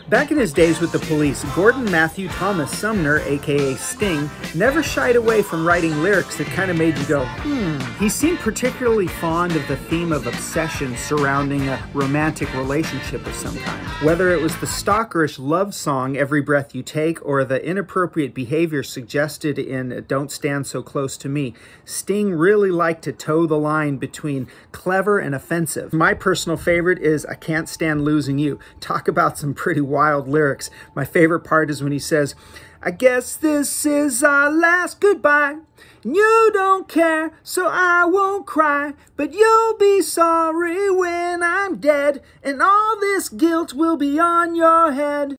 Back in his days with the Police, Gordon Matthew Thomas Sumner, aka Sting, never shied away from writing lyrics that kind of made you go, He seemed particularly fond of the theme of obsession surrounding a romantic relationship of some kind. Whether it was the stalkerish love song Every Breath You Take or the inappropriate behavior suggested in Don't Stand So Close to Me, Sting really liked to toe the line between clever and offensive. My personal favorite is I Can't Stand Losing You. Talk about some pretty wild lyrics. My favorite part is when he says, I guess this is our last goodbye. You don't care, so I won't cry. But you'll be sorry when I'm dead, and all this guilt will be on your head.